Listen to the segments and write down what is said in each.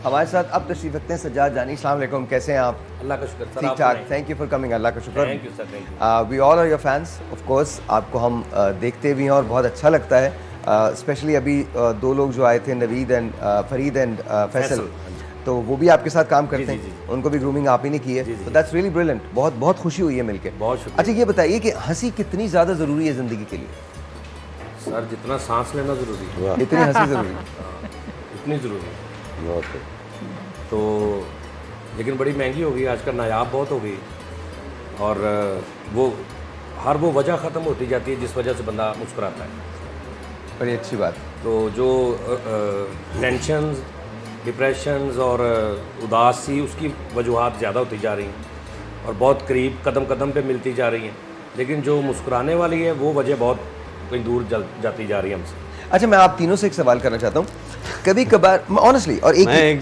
हमारे साथ अब तशरीफ रखते हैं सज्जाद जानी। अस्सलाम वालेकुम, कैसे हैं आप? अल्लाह का शुक्र सर, ठीक ठाक, thank you for coming. Allah का शुक्र। Thank you sir, thank you. We all are your fans of course. आपको हम देखते भी हैं और बहुत अच्छा लगता है। स्पेशली अभी दो लोग जो आए थे, नवीद एंड फरीद एंड फैसल, तो वो भी आपके साथ काम करते हैं, उनको भी ग्रूमिंग आप ही ने की है, तो दैट्स रियली ब्रिलियंट। बहुत बहुत खुशी हुई है मिलके। बहुत शुक्रिया। अच्छा ये बताइए कि हंसी कितनी ज़्यादा ज़रूरी है ज़िंदगी के लिए? सर जितना सांस लेना ज़रूरी है, इतनी हंसी ज़रूरी है? इतनी ज़रूरी है बहुत है। तो, लेकिन बड़ी महंगी हो गई आजकल, नायाब बहुत हो गई, और वो हर वो वजह ख़त्म होती जाती है जिस वजह से बंदा मुस्कुराता है। बड़ी अच्छी बात। तो जो टेंशन, डिप्रेशंस और उदासी, उसकी वजूहात ज़्यादा होती जा रही हैं और बहुत करीब कदम कदम पे मिलती जा रही हैं, लेकिन जो मुस्कुराने वाली है वो वजह बहुत कहीं दूर जाती जा रही है हमसे। अच्छा मैं आप तीनों से एक सवाल करना चाहता हूँ। कभी कभार ऑनेस्टली, और एक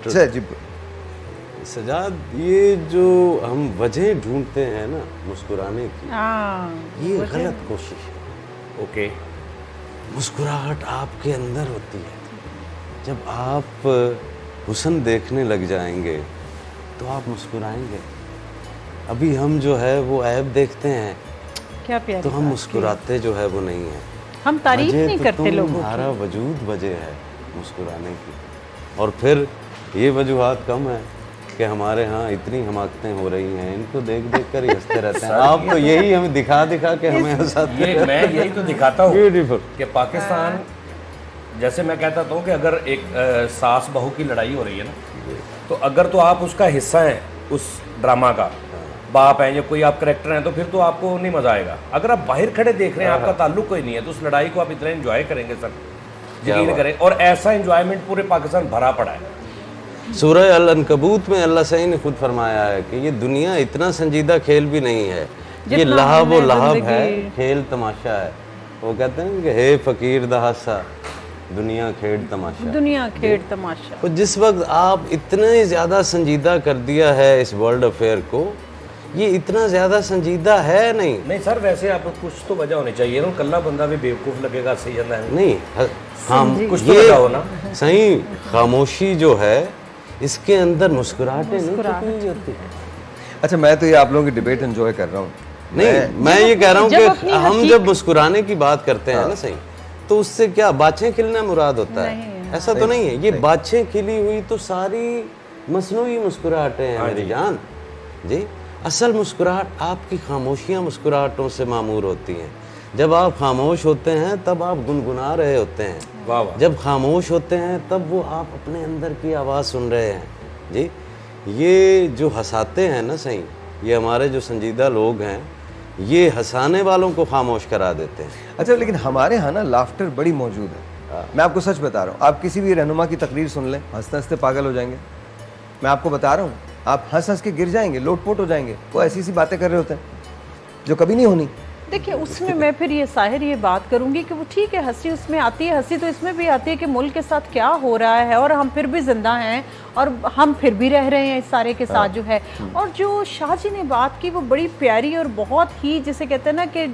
सजाद, ये जो हम वजह ढूंढते हैं ना मुस्कुराने की, ये गलत कोशिश है। ओके, मुस्कुराहट आपके अंदर होती है। जब आप हुस्न देखने लग जाएंगे तो आप मुस्कुराएंगे। अभी हम जो है वो ऐब देखते हैं, क्या प्यारी तो हम मुस्कुराते जो है वो नहीं है। हम तारीफ नहीं करते लोगों की। हमारा वजूद वजह है मुस्कुराने की, और फिर ये वजूहात कम है कि हमारे यहाँ इतनी हमाकतें हो रही हैं, इनको देख देख कर ही हंसते रहते हैं। आप तो यही हमें दिखा दिखा के हमें हंसाते हैं। मैं यही तो दिखाता हूँ ब्यूटीफुल कि पाकिस्तान, जैसे मैं कहता हूँ कि अगर एक सास बहू की लड़ाई हो रही है ना, तो अगर तो आप उसका हिस्सा हैं, उस ड्रामा का बाप हैं या कोई आप करेक्टर हैं, तो फिर तो आपको नहीं मज़ा आएगा। अगर आप बाहर खड़े देख रहे हैं, आपका ताल्लुक कोई नहीं है, तो उस लड़ाई को आप इतना एंजॉय करेंगे सर, यकीन करें। और ऐसा एंजॉयमेंट पूरे पाकिस्तान भरा पड़ा है। सूरह अल-अनकबूत में अल्लाह सही ने खुद फरमाया है कि ये दुनिया इतना संजीदा खेल भी नहीं है, ये लहब व लहब है, खेल तमाशा है। वो कहते हैं कि हे फकीर दहासा, दुनिया खेड़ तमाशा, दुनिया खेड़ तमाशा। तो जिस वक्त आप इतने ज़्यादा संजीदा कर दिया है इस वर्ल्ड अफेयर को, ये इतना ज़्यादा संजीदा है नहीं सर। वैसे आप कुछ तो वजह होनी चाहिए ना, कल्ला बंदा भी बेवकूफ़ लगेगा, सही है नहीं। हम कुछ तो वजह हो ना। सही खामोशी जो है, इसके अंदर मुस्कुराहटें नहीं छुपी होती। अच्छा मैं तो ये आप लोगों की डिबेट एंजॉय कर रहा हूँ। नहीं, मैं ये कह रहा हूँ कि हम जब मुस्कुराने की बात करते हैं ना, सही, तो उससे क्या बाछें खिलना मुराद होता है? ऐसा तो नहीं है। ये बाछें खिली हुई तो सारी मसनूई मुस्कुराहटें हैं मेरी जान जी। असल मुस्कुराहट आपकी खामोशियाँ मुस्कुराहटों से मामूर होती हैं। जब आप खामोश होते हैं तब आप गुनगुना रहे होते हैं। वाह वाह। जब खामोश होते हैं तब वो आप अपने अंदर की आवाज़ सुन रहे हैं जी। ये जो हंसाते हैं ना, सही, ये हमारे जो संजीदा लोग हैं, ये हंसाने वालों को खामोश करा देते हैं। अच्छा लेकिन हमारे यहाँ ना लाफ्टर बड़ी मौजूद है। मैं आपको सच बता रहा हूँ, आप किसी भी रहनुमा की तकरीर सुन लें, हंसते हंसते पागल हो जाएंगे। मैं आपको बता रहा हूँ, आप हंस हंस के गिर जाएंगे, लोटपोट हो जाएंगे। वो ऐसी सी बातें कर रहे होते हैं जो कभी नहीं होनी। देखिए उसमें मैं फिर ये साहिर ये बात करूंगी कि वो ठीक है, हंसी उसमें आती है, हंसी तो इसमें भी आती है कि मुल्क के साथ क्या हो रहा है और हम फिर भी जिंदा हैं और हम फिर भी रह रहे हैं इस सारे के साथ जो है। और जो शाह जी ने बात की वो बड़ी प्यारी और बहुत ही, जिसे कहते हैं ना कि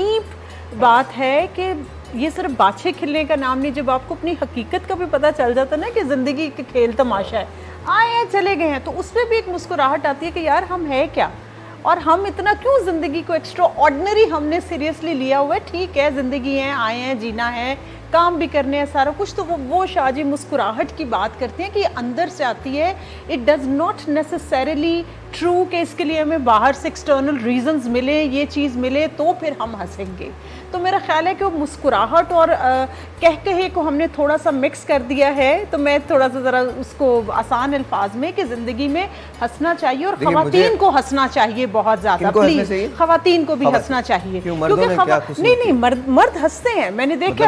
डीप बात है कि ये सिर्फ बाछे खिलने का नाम नहीं। जब आपको अपनी हकीकत का भी पता चल जाता है ना कि ज़िंदगी के खेल तमाशा है, आए हैं चले गए हैं, तो उसमें भी एक मुस्कुराहट आती है कि यार हम है क्या, और हम इतना क्यों ज़िंदगी को एक्स्ट्रा ऑर्डिनरी हमने सीरियसली लिया हुआ है। ठीक है, ज़िंदगी है, आए हैं, जीना है, काम भी करने हैं, सारा कुछ। तो वो शाह जी मुस्कुराहट की बात करते हैं कि अंदर से आती है। It does not necessarily true कि इसके लिए हमें बाहर से एक्सटर्नल रीजंस मिले, ये चीज़ मिले तो फिर हम हंसेंगे। तो मेरा ख्याल है कि वो मुस्कुराहट और कह कहे को हमने थोड़ा सा मिक्स कर दिया है। तो मैं थोड़ा सा ज़रा उसको आसान अल्फाज में कि ज़िंदगी में हंसना चाहिए और ख़वातीन को हंसना चाहिए बहुत ज़्यादा। प्लीज़ ख़वातीन को भी हंसना चाहिए, क्योंकि नहीं मर्द हंसते हैं, मैंने देखा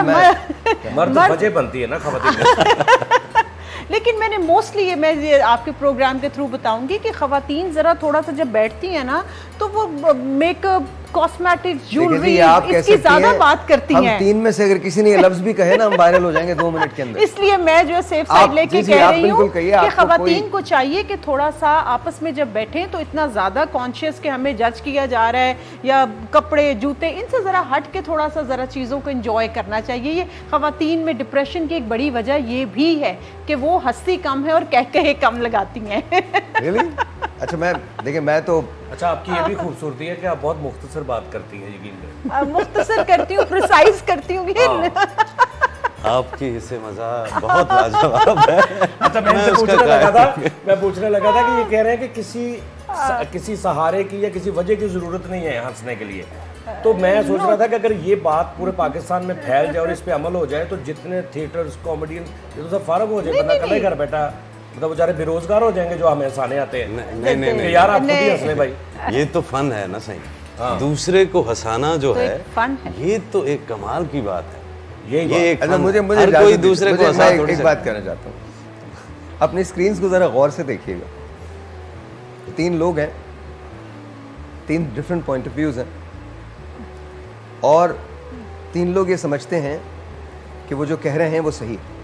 मर्द वजह बनती है ना ख़वातीन। लेकिन मैंने मोस्टली ये मैं आपके प्रोग्राम के थ्रू बताऊंगी कि ख़वातीन ज़रा थोड़ा सा जब बैठती हैं ना, तो वो मेकअप कॉस्मेटिक्स, ज्वेलरी, इसकी ज्यादा बात करती हैं। हम 3 में से अगर किसी ने ये लफ्ज भी कहे ना, हम वायरल हो जाएंगे 2 मिनट के अंदर। इसलिए मैं जो सेफ साइड लेके कह रही हूँ कि खवातीन को चाहिए कि थोड़ा सा आपस में जब बैठे तो इतना ज्यादा कॉन्शियस कि हमें जज किया जा रहा है या कपड़े जूते, इनसे जरा हट के थोड़ा सा जरा चीजों को एंजॉय करना चाहिए। ये खवातीन में डिप्रेशन की एक बड़ी वजह ये भी है कि वो हंसी कम है और कह कम लगाती हैं। really? अच्छा मैं तो अच्छा, आपकी ये भी खूबसूरती है कि आप बहुत मुख्तसर बात करती हैं, यकीन करें। मुख्तसर करती हूँ, प्रिसाइज करती हूँ। आपकी हिस्से मजा बहुत लाजवाब है। अच्छा, मैं पूछने लगा था कि ये कह रहे हैं कि किसी सहारे की या किसी वजह की जरूरत नहीं है हंसने के लिए। तो मैं सोच रहा था कि अगर ये बात पूरे पाकिस्तान में फैल जाए और इस पे अमल हो जाए तो जितने थिएटर्स, कॉमेडियन, ये तो सब फारग हो जाए, बंदा कल घर बैठा, मतलब बेचारे बेरोजगार हो जाएंगे जो हमें हंसाने आते हैं। नहीं यार, आप खुद ही हंस ले भाई। ये तो फन है ना सही। दूसरे को हंसाना जो है ये तो एक कमाल की बात है। ये एक मुझे कोई दूसरे को मैं एक बात कहना चाहता हूँ, अपनी स्क्रीन को जरा गौर से देखिएगा। 3 लोग हैं, 3 डिफरेंट पॉइंट ऑफ व्यूज हैं, और 3 लोग ये समझते हैं कि वो जो कह रहे हैं वो सही है,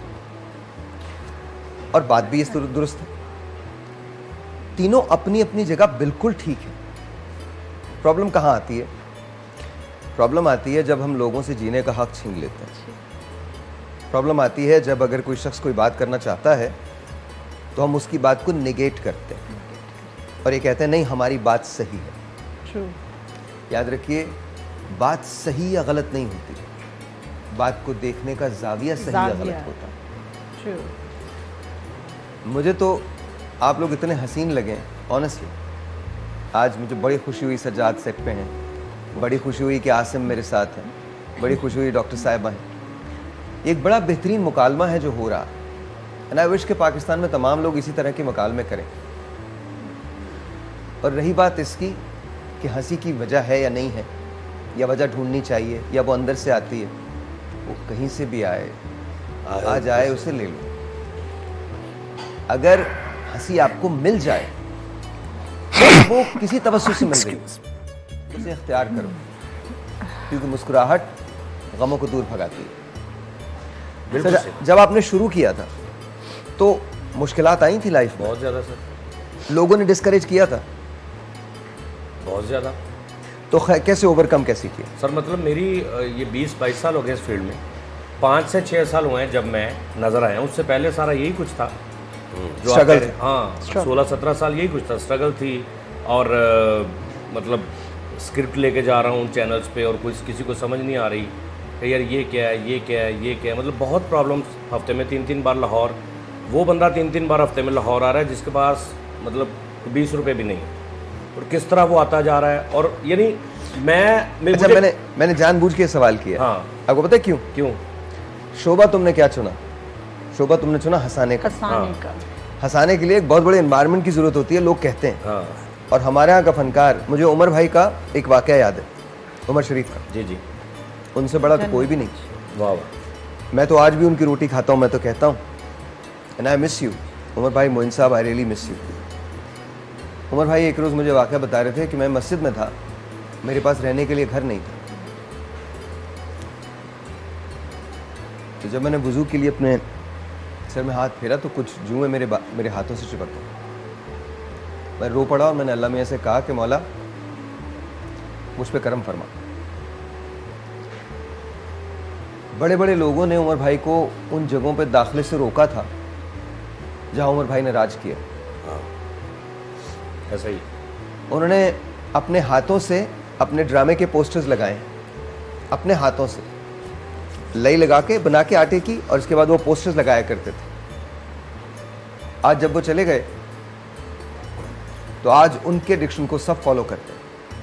और बात भी इस दुरुस्त है। तीनों अपनी अपनी जगह बिल्कुल ठीक है। प्रॉब्लम कहाँ आती है? प्रॉब्लम आती है जब हम लोगों से जीने का हक छीन लेते हैं। प्रॉब्लम आती है जब अगर कोई शख्स कोई बात करना चाहता है तो हम उसकी बात को निगेट करते हैं और ये कहते हैं नहीं, हमारी बात सही है। याद रखिए, बात सही या गलत नहीं होती, बात को देखने का जाविया सही या गलत होता है। मुझे तो आप लोग इतने हसीन लगे ऑनेस्टली। आज मुझे बड़ी खुशी हुई सज्जाद सेट पे हैं, बड़ी खुशी हुई कि आसिम मेरे साथ हैं, बड़ी खुशी हुई डॉक्टर साहिबा हैं। एक बड़ा बेहतरीन मुकालमा है जो हो रहा है, एंड आई विश के पाकिस्तान में तमाम लोग इसी तरह के मुकालमे करें। और रही बात इसकी कि हंसी की वजह है या नहीं है, या वजह ढूंढनी चाहिए, या वो अंदर से आती है, वो कहीं से भी आए, आ जाए उसे ले लो। अगर हंसी आपको मिल जाए तो वो किसी तवज्जुह से मिल रही है, उसे इख्तियार करो, क्योंकि मुस्कुराहट गमों को दूर भगाती है। जब आपने शुरू किया था तो मुश्किलात आई थी लाइफ में? बहुत ज़्यादा सर। लोगों ने डिस्करेज किया था? बहुत ज़्यादा। तो कैसे ओवरकम कैसे किया? सर मतलब मेरी ये 20-22 साल हो गए इस फील्ड में। 5 से 6 साल हुए हैं जब मैं नज़र आया। उससे पहले सारा यही कुछ था जो स्ट्रगल। हाँ, 16-17 साल यही कुछ था, स्ट्रगल थी। और मतलब स्क्रिप्ट लेके जा रहा हूँ चैनल्स पे और कुछ किसी को समझ नहीं आ रही कि यार ये क्या है, ये क्या है, ये क्या है। मतलब बहुत प्रॉब्लम्स। हफ्ते में 3-3 बार लाहौर, वो बंदा 3-3 बार हफ्ते में लाहौर आ रहा है जिसके पास मतलब 20 रुपये भी नहीं है, और किस तरह वो आता जा रहा है। और यानी अच्छा, मैंने जानबूझ के सवाल किया। हाँ, आपको पता है क्यों? शोभा तुमने क्या चुना? शोभा तुमने चुना हंसाने का। हंसाने के लिए एक बहुत बड़े एनवायरनमेंट की जरूरत होती है, लोग कहते हैं। हाँ। और हमारे यहाँ का फनकार, मुझे उमर भाई का एक वाकया याद है, उमर शरीफ का। जी जी। उनसे बड़ा तो कोई भी नहीं। वाह। मैं तो आज भी उनकी रोटी खाता हूँ। मैं तो कहता हूँ and I miss you Umar भाई, मोइन साहब, I really miss you. Umar भाई एक रोज़ मुझे वाकया बता रहे थे कि मैं मस्जिद में था, मेरे पास रहने के लिए घर नहीं था, तो जब मैंने वुज़ू के लिए अपने सर में हाथ फेरा तो कुछ जुएं मेरे हाथों से चिपक गए। मैं रो पड़ा और मैंने अल्लाह मियां से कहा कि मौला मुझ पे करम फरमा। बड़े बड़े लोगों ने उमर भाई को उन जगहों पे दाखिले से रोका था जहां उमर भाई ने राज किया। ऐसा ही उन्होंने अपने हाथों से अपने ड्रामे के पोस्टर्स लगाए, अपने हाथों से लई लगा के बना के आटे की, और इसके बाद वो पोस्टर्स लगाया करते थे। आज जब वो चले गए तो आज उनके डिक्शन को सब फॉलो करते हैं।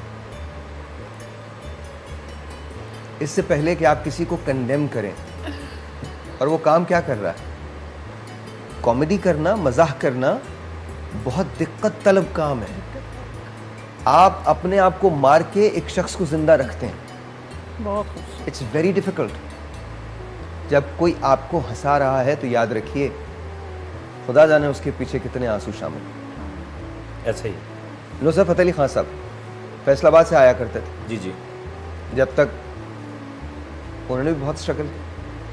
इससे पहले कि आप किसी को कंडेम करें, और वो काम क्या कर रहा है, कॉमेडी करना, मजाक करना बहुत दिक्कत तलब काम है। आप अपने आप को मार के एक शख्स को जिंदा रखते हैं। It's very difficult. जब कोई आपको हंसा रहा है तो याद रखिए, खुदा जाने उसके पीछे कितने आंसू शामिल। ऐसे ही नुसरत फतेह अली खान साहब फैसलाबाद से आया करते थे। जी जी। जब तक उन्होंने भी बहुत स्ट्रगल किया।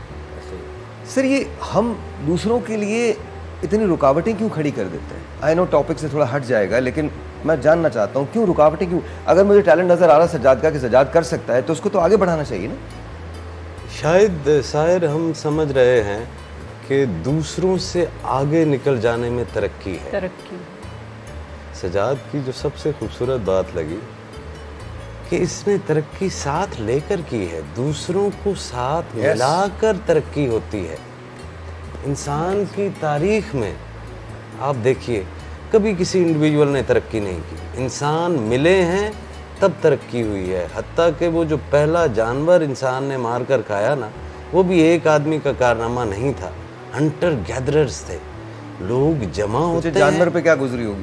सर ये हम दूसरों के लिए इतनी रुकावटें क्यों खड़ी कर देते हैं? आई नो टॉपिक से थोड़ा हट जाएगा, लेकिन मैं जानना चाहता हूँ क्यों रुकावटें क्यों? अगर मुझे टैलेंट नजर आ रहा सज्जाद का कि सज्जाद कर सकता है तो उसको तो आगे बढ़ाना चाहिए ना। शायद शायर हम समझ रहे हैं कि दूसरों से आगे निकल जाने में तरक्की है। तरक्की। सज्जाद की जो सबसे खूबसूरत बात लगी कि इसने तरक्की साथ लेकर की है, दूसरों को साथ मिलाकर तरक्की होती है। इंसान की तारीख में आप देखिए कभी किसी इंडिविजुअल ने तरक्की नहीं की, इंसान मिले हैं तब तरक्की हुई है। हत्ता कि वो जो पहला जानवर इंसान ने मार कर खाया ना, वो भी एक आदमी का कारनामा नहीं था, हंटर गैदरर्स थे, लोग जमा होते हैं। जानवर पे क्या गुजरी होगी,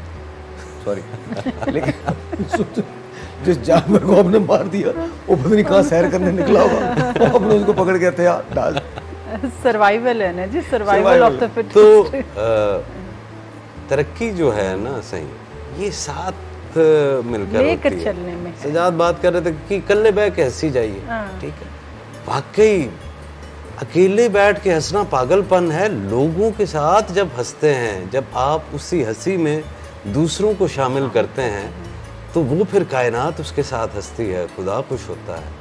सॉरी लेकिन जिस जानवर को आपने मार दिया वो पता नहीं कहाँ सैर करने निकला होगा, आपने उसको पकड़ के थे डाल। सर्वाइवल है ना जी, सर्वाइवल ऑफ द फिटेस्ट। तो तरक्की जो है ना सही, ये साथ मिलकर लेकर चलने में। सज्जाद बात कर रहे थे कि कल्ले बैठ के हंसी जाइए, ठीक है, वाकई अकेले बैठ के हंसना पागलपन है। लोगों के साथ जब हंसते हैं, जब आप उसी हंसी में दूसरों को शामिल करते हैं तो वो फिर कायनात उसके साथ हंसती है, खुदा खुश होता है।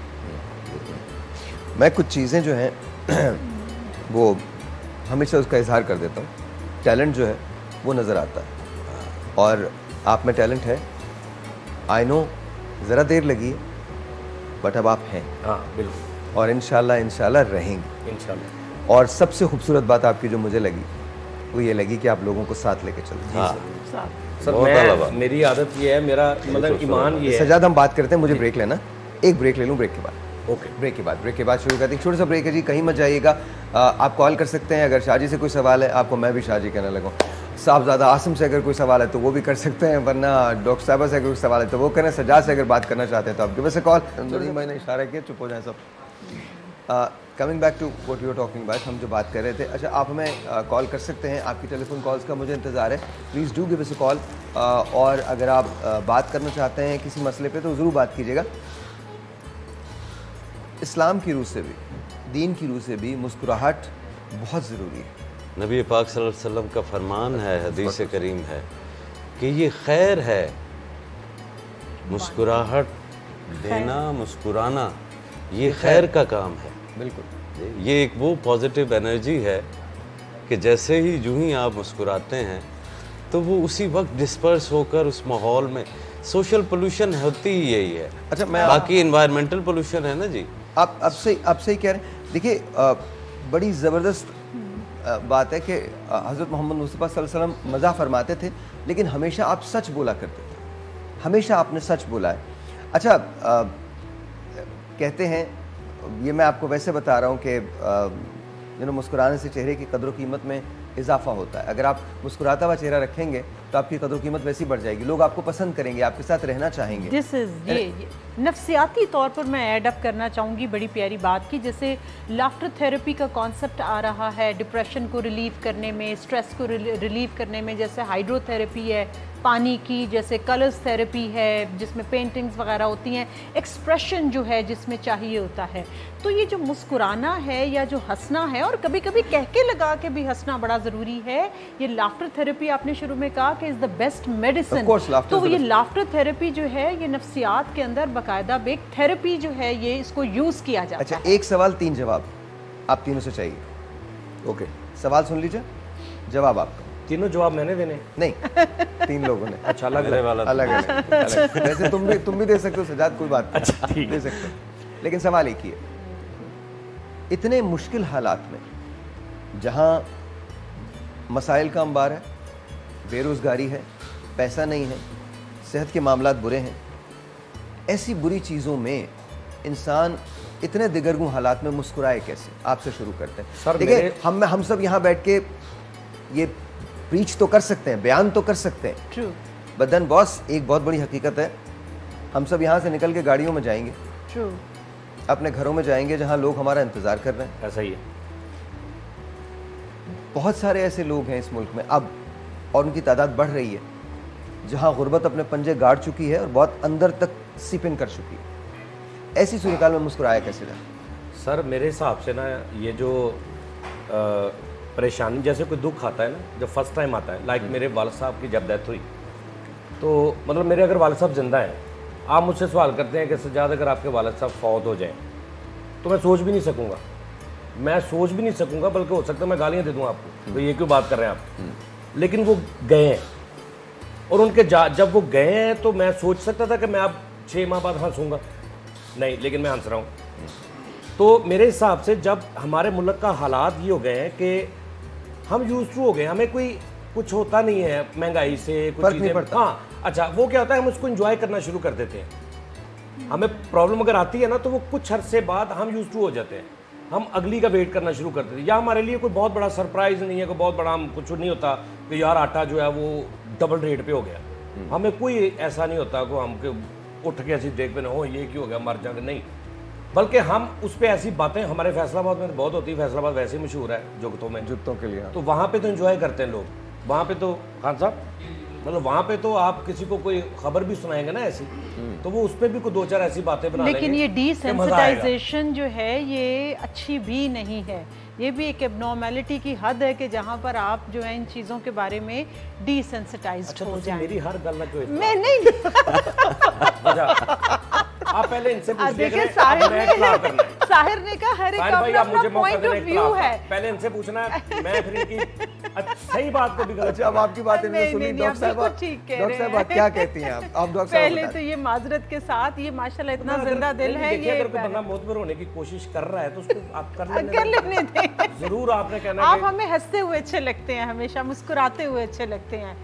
मैं कुछ चीज़ें जो हैं वो हमेशा उसका इजहार कर देता हूँ। टैलेंट जो है वो नज़र आता है और आप में टैलेंट है, आई नो ज़रा देर लगी है बट अब आप हैं। हाँ बिल्कुल, और इंशाल्लाह रहेंगे इंशाल्लाह। और सबसे खूबसूरत बात आपकी जो मुझे लगी वो ये लगी कि आप लोगों को साथ लेके चलते हैं। सर मेरी आदत ये है, मेरा मतलब ईमान ये है। सज्जाद हम बात करते हैं, मुझे ब्रेक लेना, एक ब्रेक ले लूँ, ब्रेक के बाद ओके, ब्रेक के बाद शुरू करते हैं। छोटा सा ब्रेक है जी, कहीं मत जाइएगा। आप कॉल कर सकते हैं, अगर शाहजी से कोई सवाल है, आपको मैं भी शाहजी कहने लगा, साहबजादा आसिम से अगर कोई सवाल है तो वो भी कर सकते हैं, वरना डॉक्टर साहबा से अगर कोई सवाल है तो वो करें। सज्जाद से अगर बात करना चाहते हैं तो आप गिव अस अ कॉल। मैंने इशारा किया, चुप हो जाए सब। Coming back to what you are talking about, हम जो बात कर रहे थे। अच्छा, आप हमें कॉल कर सकते हैं, आपकी टेलीफोन कॉल्स का मुझे इंतज़ार है। Please do give us a call. और अगर आप बात करना चाहते हैं किसी मसले पे तो ज़रूर बात कीजिएगा। इस्लाम की रूह से भी, दीन की रूह से भी मुस्कुराहट बहुत ज़रूरी है। नबी पाक सल्लल्लाहु अलैहि वसल्लम का फरमान है, हदीस करीम है कि ये खैर है, मुस्कुराहट देना, मुस्कुराना, ये खैर का काम है। बिल्कुल, ये एक वो पॉजिटिव एनर्जी है कि जैसे ही यूं ही आप मुस्कुराते हैं तो वो उसी वक्त डिस्पर्स होकर उस माहौल में, सोशल पोल्यूशन होती ही यही है। अच्छा, मैं बाकी एनवायरमेंटल पोल्यूशन है ना जी। आप अब से ही कह रहे हैं। देखिए, बड़ी ज़बरदस्त बात है कि हज़रत मोहम्मद मुस्तफ़ा सल्लल्लाहु अलैहि वसल्लम मज़ाक फरमाते थे, लेकिन हमेशा आप सच बोला करते थे, हमेशा आपने सच बोला है। अच्छा, कहते हैं, ये मैं आपको वैसे बता रहा हूँ कि मुस्कुराने से चेहरे की कदर कीमत में इजाफा होता है। अगर आप मुस्कुराता हुआ चेहरा रखेंगे तो आपकी कदर कीमत वैसी बढ़ जाएगी, लोग आपको पसंद करेंगे, आपके साथ रहना चाहेंगे। दिस इज ये नफ्सियाती तौर पर मैं ऐड अप करना चाहूँगी बड़ी प्यारी बात की, जैसे लाफ्टर थेरेपी का कॉन्सेप्ट आ रहा है डिप्रेशन को रिलीव करने में, स्ट्रेस को रिलीव करने में, जैसे हाइड्रोथेरेपी है पानी की, जैसे कलर्स थेरेपी है जिसमें पेंटिंग्स वगैरह होती हैं, एक्सप्रेशन जो है जिसमें चाहिए होता है। तो ये जो मुस्कुराना है या जो हंसना है, और कभी कभी कह के लगा के भी हंसना बड़ा ज़रूरी है। ये लाफ्टर थेरेपी आपने शुरू में कहा कि इज़ द बेस्ट मेडिसिन, तो ये लाफ्टर थेरेपी जो है ये नफ्सियात के अंदर बाकायदा एक थेरेपी जो है ये इसको यूज़ किया जाता है। अच्छा, एक सवाल 3 जवाब, आप तीनों से चाहिए। ओके, सवाल सुन लीजिए, जवाब आपका। तीनों जवाब मैंने देने? नहीं, 3 लोगों ने। अच्छा, अलग अलग। वैसे तुम भी दे सकते हो सजाद, कोई बात नहीं। अच्छा, ठीक दे सकते हो, लेकिन सवाल एक ही है। इतने मुश्किल हालात में जहां मसाइल का अंबार है, बेरोजगारी है, पैसा नहीं है, सेहत के मामलात बुरे हैं, ऐसी बुरी चीज़ों में इंसान इतने दिगरगुं हालात में मुस्कुराए कैसे? आपसे शुरू करते हैं। देखिए, हम सब यहाँ बैठ के ये प्रीच तो कर सकते हैं, बयान तो कर सकते हैं, ट्रू, बट देन बॉस, एक बहुत बड़ी हकीकत है, हम सब यहाँ से निकल के गाड़ियों में जाएंगे, ट्रू, अपने घरों में जाएंगे जहाँ लोग हमारा इंतज़ार कर रहे हैं। ऐसा ही है। बहुत सारे ऐसे लोग हैं इस मुल्क में अब, और उनकी तादाद बढ़ रही है, जहां गुर्बत अपने पंजे गाड़ चुकी है और बहुत अंदर तक सीप इन कर चुकी है। ऐसी सूरत में मुस्कुराया कैसे जाए? सर मेरे हिसाब से ना ये जो परेशानी, जैसे कोई दुख आता है ना, जब फर्स्ट टाइम आता है, लाइक मेरे वालिद साहब की जब डेथ हुई, तो मतलब मेरे अगर वालिद साहब जिंदा हैं, आप मुझसे सवाल करते हैं कि सज्जाद अगर आपके वालिद साहब फौत हो जाएं तो मैं सोच भी नहीं सकूंगा, बल्कि हो सकता है मैं गालियां दे दूं आपको, तो ये क्यों बात कर रहे हैं आप। लेकिन वो गए हैं, और उनके जब वो गए हैं तो मैं सोच सकता था कि मैं अब 6 माह बाद हंसूंगा, नहीं, लेकिन मैं हंस रहा हूँ। तो मेरे हिसाब से जब हमारे मुल्क का हालात ये हो गए हैं कि हम यूज टू हो गए, हमें कोई कुछ होता नहीं है महंगाई से, कुछ चीज़ें, हाँ अच्छा, वो क्या होता है, हम उसको एंजॉय करना शुरू कर देते हैं। हमें प्रॉब्लम अगर आती है ना तो वो कुछ अरसे बाद हम यूज टू हो जाते हैं, हम अगली का वेट करना शुरू कर देते हैं। या हमारे लिए कोई बहुत बड़ा सरप्राइज नहीं है, कोई बहुत बड़ा कुछ नहीं होता कि यार आटा जो है वो डबल रेट पे हो गया, हमें कोई ऐसा नहीं होता कि हम उठ के ऐसी देख पे ना हो ये क्यों हो गया, मर जाएंगे, नहीं, बल्कि हम उस पर ऐसी बातें, हमारे फैसलाबाद में बहुत होती है, फैसलाबाद वैसे ही मशहूर है जूतों के लिए, तो वहाँ पे तो एंजॉय करते हैं लोग, वहाँ पे तो खान साहब मतलब वहाँ पे तो आप किसी को कोई खबर भी सुनाएंगे ना ऐसी, तो वो उस पर भी कोई 2-4 ऐसी बातें बना लेंगे। लेकिन ये डिसेंसिटाइजेशन जो है ये अच्छी भी नहीं है, ये भी एक एब्नॉर्मेलिटी की हद है कि जहाँ पर आप जो है इन चीज़ों के बारे में डिसेंसिटाइज्ड हो जाएं। मेरी हर गल क्यों मैं नहीं आप पहले इनसे देखिए, साहिर ने कहा हर एक अपना पॉइंट ऑफ व्यू है, पहले इनसे पूछना है, मैं फिर इनकी सही बात को भी गलत। अब आपकी बातें सुनी, डॉक्टर साहब आप क्या कहती हैं? आप डॉक्टर साहब पहले तो ये माजरत के साथ, ये माशाल्लाह इतना जिंदा दिल है, ये अगर कोई बंदा मोतबर होने की कोशिश कर रहा है तो उसको आप कर लेने दें। जरूर आपने कहना, आप हमें हंसते हुए अच्छे लगते हैं, हमेशा मुस्कुराते हुए अच्छे लगते हैं।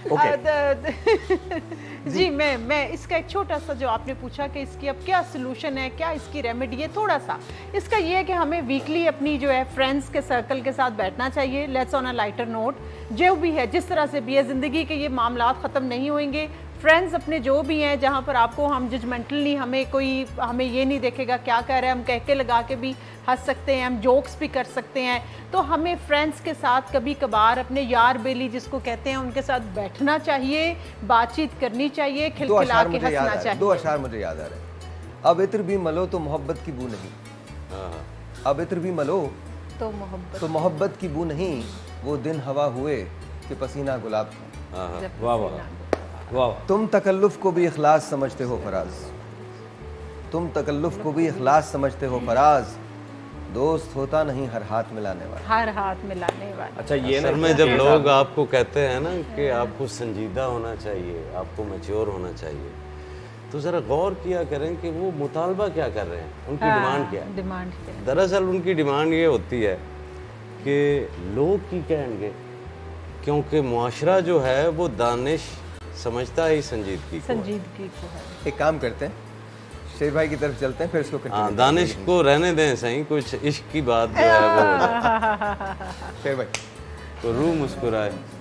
जी मैं इसका एक छोटा सा जो आपने पूछा कि इसकी अब क्या सोल्यूशन है, क्या इसकी रेमेडी है, थोड़ा सा इसका ये है कि हमें वीकली अपनी जो है फ्रेंड्स के सर्कल के साथ बैठना चाहिए, let's on a lighter note, जो भी है जिस तरह से भी है, ज़िंदगी के ये मामलात ख़त्म नहीं होंगे। फ्रेंड्स अपने जो भी हैं, जहाँ पर आपको हम जजमेंटली हमें ये नहीं देखेगा क्या कह रहे हैं, हम कह के लगा के भी हंस सकते हैं, हम जोक्स भी कर सकते हैं, तो हमें फ्रेंड्स के साथ कभी कभार अपने यार बेली जिसको कहते हैं उनके साथ बैठना चाहिए, बातचीत करनी चाहिए, खिलखिला के हंसना चाहिए। 2 अशार मुझे याद आ रहे हैं। अब इत्र भी मलो तो मोहब्बत की बू नहीं, अब इत्र भी मलो तो मोहब्बत की बू नहीं, वो दिन हवा हुए कि पसीना गुलाब था। वाह वाह वाह। तुम तकल्लुफ को भी इखलास समझते हो फराज, तुम तकल्लुफ को भी इखलास समझते हो फराज, दोस्त होता नहीं हर हाथ मिलाने वाला, हर हाथ मिलाने वाला। अच्छा, ये ना में जब लोग आपको कहते हैं ना कि आपको संजीदा होना चाहिए, आपको मैच्योर होना चाहिए, तो जरा गौर किया करें कि वो मुतालबा क्या कर रहे हैं, उनकी डिमांड क्या है। डिमांड क्या है? दरअसल उनकी डिमांड ये होती है कि लोग की कहेंगे, क्योंकि मुआशरा जो है वो दानिश समझता है संजीदगी को है। एक काम करते हैं, शेर भाई की तरफ चलते हैं, फिर इसको दानिश को रहने दें सही, कुछ इश्क की बात जो है वो शेर भाई तो रूह मुस्कुराए।